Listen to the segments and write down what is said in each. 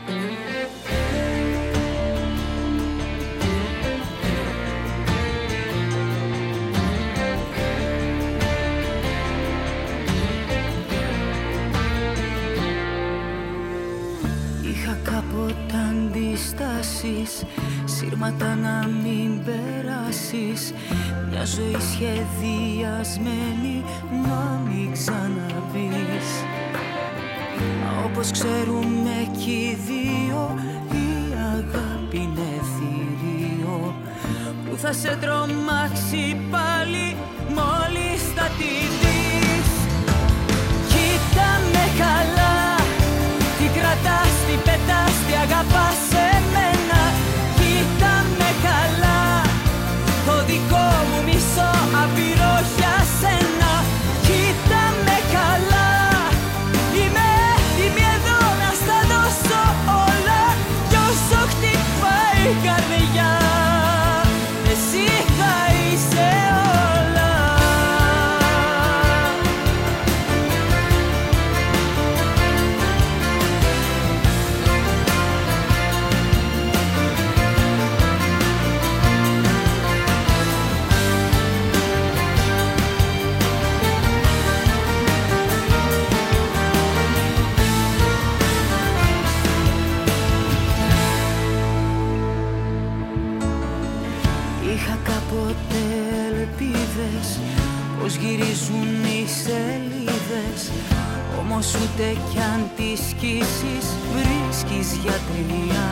Σύρματα να μην περάσεις, μια ζωή σχεδιασμένη να μην ξαναπείς. Όπως ξέρουμε κι οι δύο, η αγάπη είναι θηρίο που θα σε τρομάξει πάλι μόλις θα τη δεις. Κοίτα με καλά, τι κρατάς, τι πετάς, τι αγαπάς εμένα. Κοίτα με καλά, το δικό μου μισό απειρό για σένα. Κοίτα με καλά, είμαι έτοιμη εδώ να στα δώσω όλα. Κι όσο χτυπάει η καρδιά, εσύ θα είσαι όλα. Πως γυρίζουν οι σελίδες, όμως ούτε κι αν τις σκίσεις βρίσκεις γιατριά.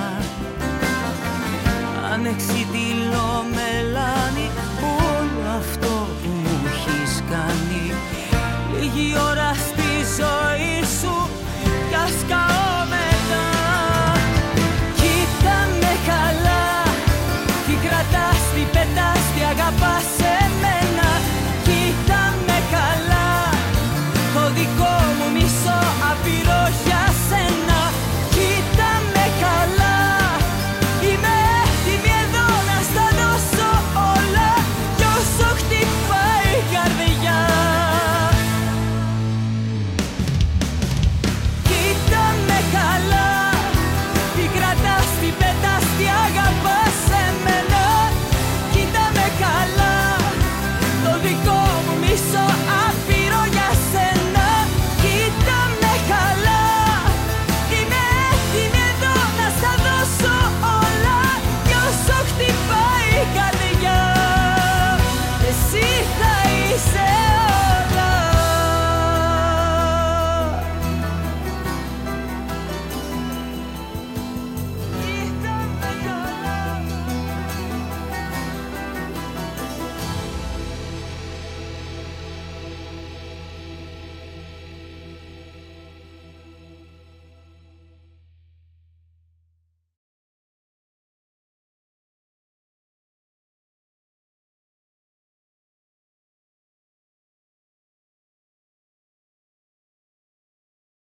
Ανεξιτηλό μελάνι όλο αυτό που μου έχεις κάνει. Λίγη ώρα